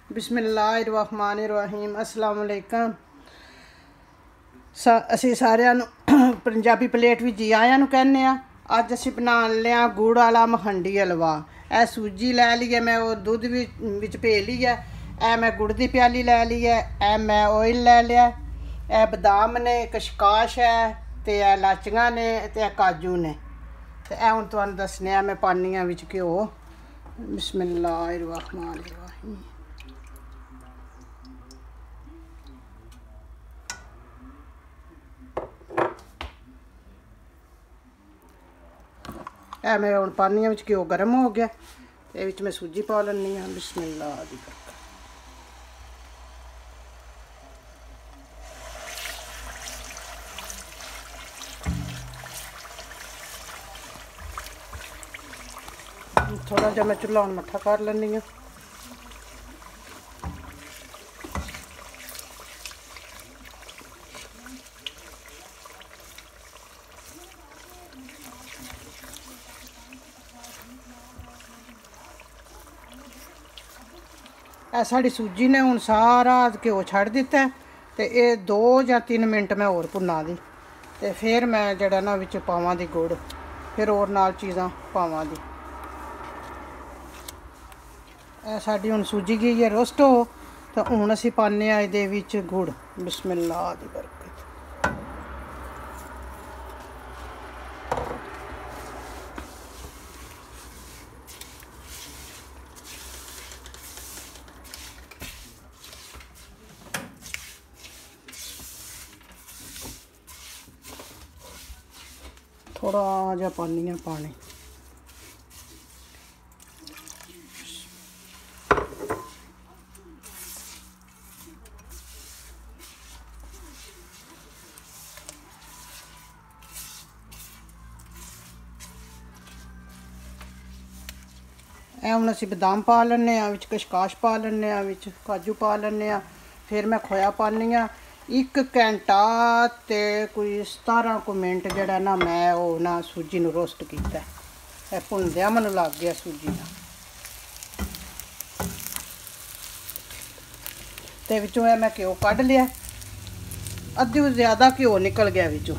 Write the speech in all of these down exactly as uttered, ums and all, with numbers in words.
बिस्मिल्लाहिर्रहमानिर्रहीम अस्सलाम वालेकुम। असी सारिਆਂ ਨੂੰ पंजाबी प्लेट भी जी आया कहने। अज असी बना लिया गुड़ वाला मखंडी हलवा। ए सूजी लै ली है, मैं वो दुध विच भे ली है। ए मैं गुड़ की प्याली लै ली है। ए मैं ऑयल लै लिया। ए बदाम ने, कशकाश है, तो ए लाचियां ने, तो ए काजू ने। तो ए हुण तुहानूं दसने आ मैं पानी आ विच घ्यो। बिस्मिल्लाहिर्रहमानिर्रहीम। ए मैं हुण पानी विच घ्यो गर्म हो गया। ये विच मैं सूजी पा लैनी हाँ। बिस्मिल्लाह दी बरकत। थोड़ा जा मैं चूल्हा हुण मट्ठा कर लैनी हाँ। ए साड़ी सूजी ने हुण सारा घ्यो छड्ड दिता है। तो ये दो या तीन मिनट मैं होर भुन्ना दी, तो फिर मैं जड़ा ना विच पावां दी गुड़, फिर होर नाल चीज़ां पावां दी। ए साड़ी हुण सूजी गई है रोस्ट हो। तो हुण असीं पाने आ इहदे विच गुड़। बिस्मिल्लाह दी बरकत। थोड़ा जा पानी है पानी। ए हुण असीं बदाम पा लैने आ विच, कशकाश पा लैने आ विच, काजू पा लैने आ। फिर मैं खोया पानी आ। एक घंटा ते कोई सतारह को मिनट जड़ा ना मैं वो ना सूजी नूं रोस्ट किया। है भुनदियां मैनूं लग गया सूजी का। ते विचों है मैं घ्यो कढ़ लिया। अद्धे तो ज़्यादा घ्यो निकल गया विचों।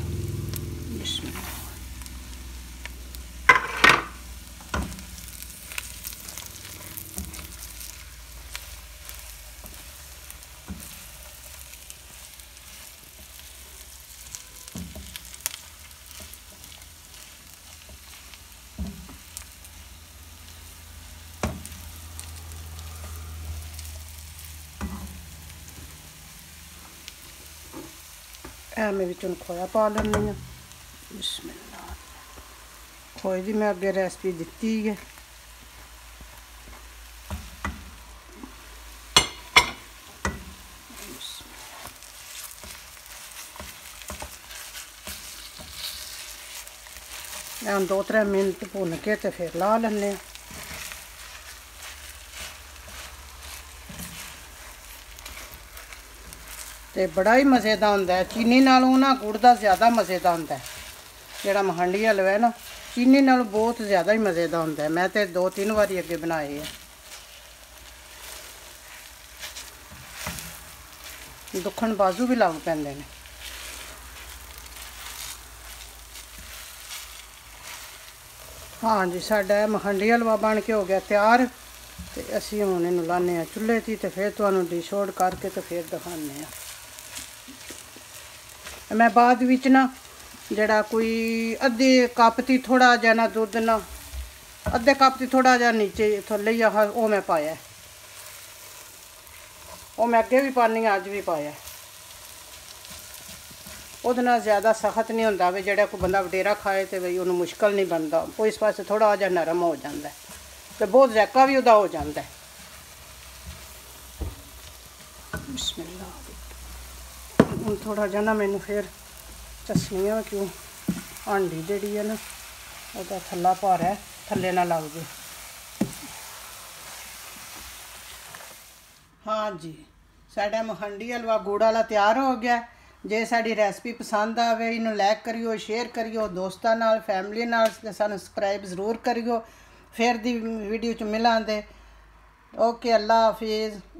ए मैं विच खोया पा लैनी हाँ। बिस्मिल्लाह। खोए की मैं अगे रेसिपी दिती है। हम दो त्रै मिनट भुन के तो फिर ला लैने। तो बड़ा ही मज़े का होंदा है। चीनी नालों ना गुड़ का ज़्यादा मज़े का होंदा है। जिहड़ा मखंडी हलवा है ना, चीनी नालों बहुत ज़्यादा ही मज़े का होंदा है। मैं तो दो तीन बारी अगे बनाए है। दुखण बाजू भी लग पैंदे ने। हाँ जी, साडा मखंडी हलवा बन के हो गया तैयार। तो असीं हुण इहनूं लाने आ चुल्हे ती, तो फिर तुहानूं डिश आउट करके तो फिर दिखाने आ। मैं बाद विच ना जड़ा कोई अद्धे कप ती थोड़ा जा ना दुध ना अद्धे कप ती थोड़ा जा नीचे थल्ले ही वो मैं पाया। वो मैं अगे भी पानी अज भी पाया। उहदे नाल ज़्यादा सख्त नहीं होंदा भी जेड़ा कोई बंदा वडेरा खाए तो बई उन्होंने मुश्किल नहीं बनता। कोई इस पासे थोड़ा जा नरम हो जाता है, तो बहुत ज़ायका भी उहदा हो जाता है। बिस्मिल्लाह। हुण थोड़ा जा ना मैनू फिर चसनी है क्यों हांडी जिहड़ी है ना उहदा थल्ला भारा है, थल्ले ना लग जाए। हाँ जी, साडा मखंडी हलवा गुड़ वाला तैयार हो गया। जे साडी रेसिपी पसंद आवे इनू लाइक करियो, शेयर करियो, दोस्तां नाल, फैमिली नाल सबसक्राइब जरूर करियो। फिर दी वीडियो च मिलांगे। ओके, अल्लाह हाफिज़।